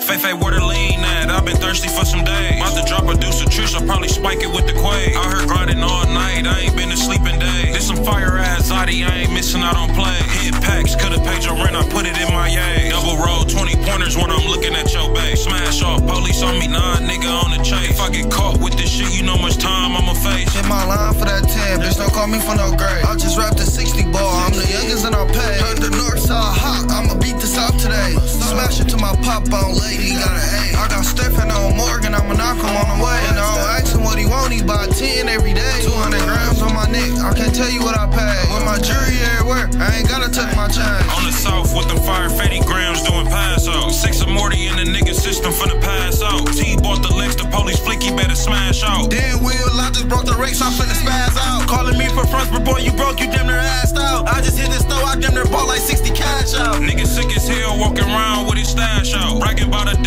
Fefe, where the lean at? I've been thirsty for some days. About to drop a deuce of trish, I'll probably spike it with the quake. Out here grinding all night, I ain't been to sleeping days. This some fire ass Zoddy, I ain't missing out on play. Hit packs, could've paid your rent, I put it in my yay. Double roll, 20 pointers when I'm looking at your bay. Smash off, police on me, nah, nigga on the chase. If I get caught with this shit, you know much time I'ma face. Hit my line for that 10, bitch, don't call me for no grade. I just rapped a 60 ball, I'm the youngest and I'll pay. Heard the north side hot, I'ma beat the south today. Smash it to my pop on lady, got an A. I got Stephen on Morgan, I'ma knock him on the way. And I don't ask him what he want, he buy 10 every day. 200 grams on my neck, I can't tell you what I pay. With my jury everywhere, I ain't gotta tuck my chain. On the south with them fire 80 grams doing pass-out. 6 of Morty in the nigga system for the pass-out. T bought the Lex, the police flicky better smash out. Damn Will, I just broke the race, I'm finna spaz out. Calling me for fronts, but boy, you broke, you damn near assed out. I just hit the store, I damn near bought like 60 cash out. Nigga sick as hell, walking around with his stash out. Bragging about a